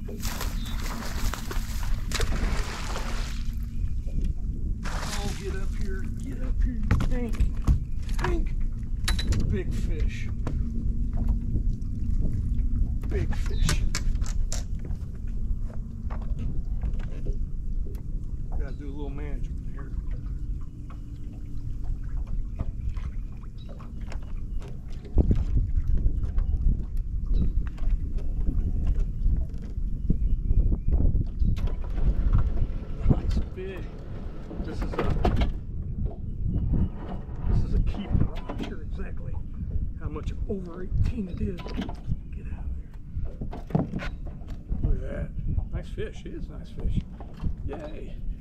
Oh, get up here, Hank, Hank. Big fish. Big fish. Gotta do a little management here. Nice fish. This is a keeper. I'm not sure exactly how much over 18 it is. Get out of there. Look at that. Nice fish. It is a nice fish. Yay.